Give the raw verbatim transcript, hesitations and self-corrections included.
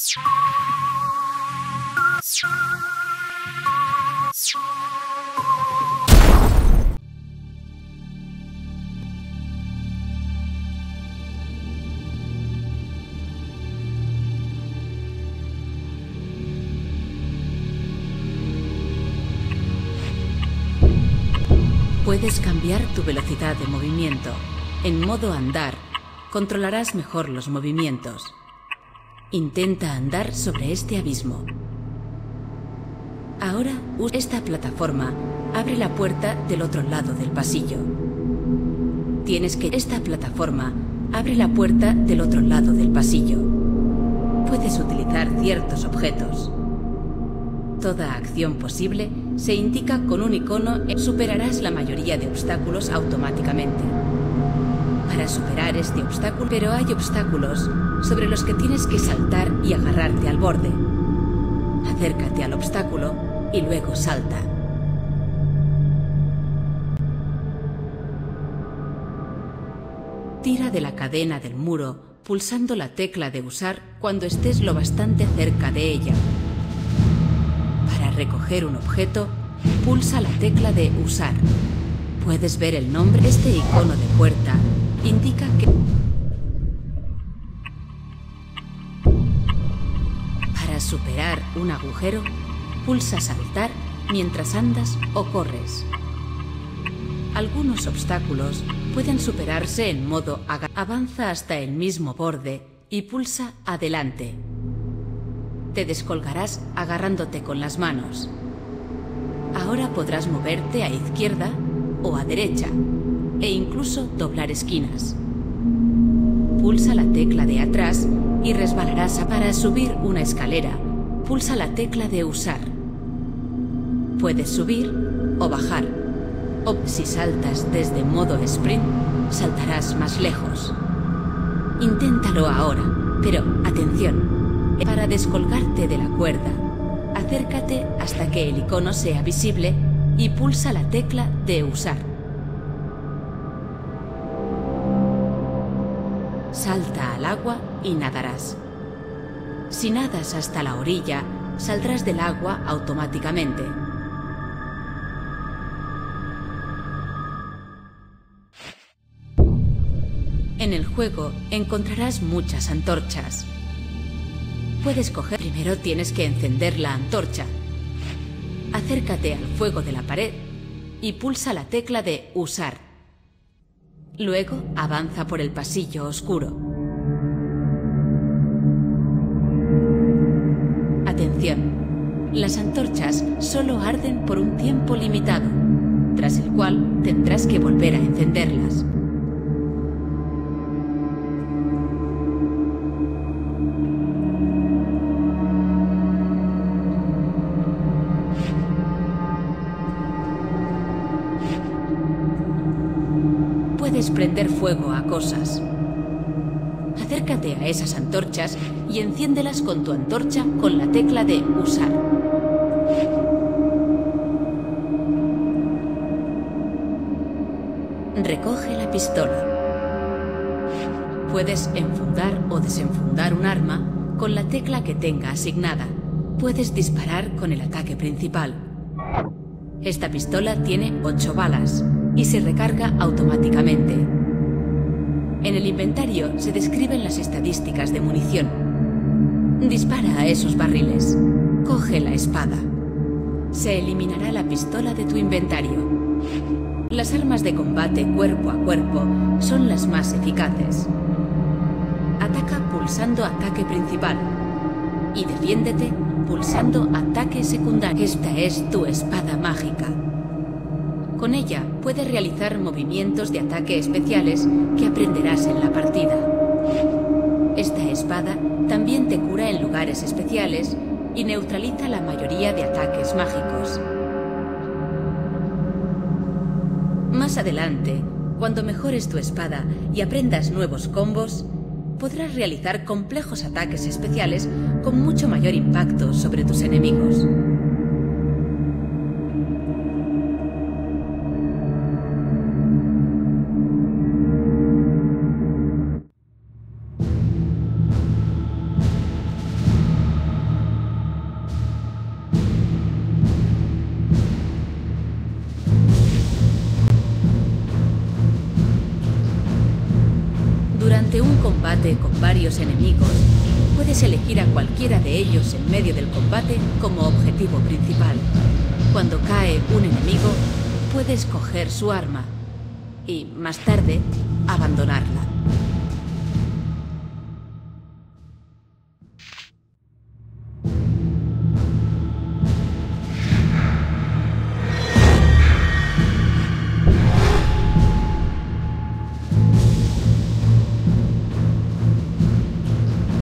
Puedes cambiar tu velocidad de movimiento. En modo andar, controlarás mejor los movimientos. Intenta andar sobre este abismo. Ahora, usa esta plataforma. Abre la puerta del otro lado del pasillo. Tienes que... Esta plataforma abre la puerta del otro lado del pasillo. Puedes utilizar ciertos objetos. Toda acción posible se indica con un icono. Superarás la mayoría de obstáculos automáticamente. Para superar este obstáculo, pero hay obstáculos sobre los que tienes que saltar y agarrarte al borde. Acércate al obstáculo y luego salta. Tira de la cadena del muro pulsando la tecla de usar cuando estés lo bastante cerca de ella. Para recoger un objeto, pulsa la tecla de usar. Puedes ver el nombre. Este icono de puerta indica que... Para superar un agujero, pulsa saltar mientras andas o corres. Algunos obstáculos pueden superarse en modo aga- Avanza hasta el mismo borde y pulsa adelante. Te descolgarás agarrándote con las manos. Ahora podrás moverte a izquierda o a derecha e incluso doblar esquinas. Pulsa la tecla de atrás y resbalarás. Para subir una escalera, pulsa la tecla de usar. Puedes subir o bajar. O si saltas desde modo sprint, saltarás más lejos. Inténtalo ahora, pero atención. Para descolgarte de la cuerda, acércate hasta que el icono sea visible y pulsa la tecla de usar. Salta al agua y nadarás. Si nadas hasta la orilla, saldrás del agua automáticamente. En el juego encontrarás muchas antorchas. Puedes coger... Primero tienes que encender la antorcha. Acércate al fuego de la pared y pulsa la tecla de usar. Luego avanza por el pasillo oscuro. Atención, las antorchas solo arden por un tiempo limitado, tras el cual tendrás que volver a encenderlas. Puedes prender fuego a cosas. Acércate a esas antorchas y enciéndelas con tu antorcha con la tecla de usar. Recoge la pistola. Puedes enfundar o desenfundar un arma con la tecla que tenga asignada. Puedes disparar con el ataque principal. Esta pistola tiene ocho balas y se recarga automáticamente. En el inventario se describen las estadísticas de munición. Dispara a esos barriles. Coge la espada. Se eliminará la pistola de tu inventario. Las armas de combate cuerpo a cuerpo son las más eficaces. Ataca pulsando ataque principal y defiéndete pulsando ataque secundario. Esta es tu espada mágica. Con ella puedes realizar movimientos de ataque especiales que aprenderás en la partida. Esta espada también te cura en lugares especiales y neutraliza la mayoría de ataques mágicos. Más adelante, cuando mejores tu espada y aprendas nuevos combos, podrás realizar complejos ataques especiales con mucho mayor impacto sobre tus enemigos. Durante un combate con varios enemigos, puedes elegir a cualquiera de ellos en medio del combate como objetivo principal. Cuando cae un enemigo, puedes coger su arma y, más tarde, abandonarla.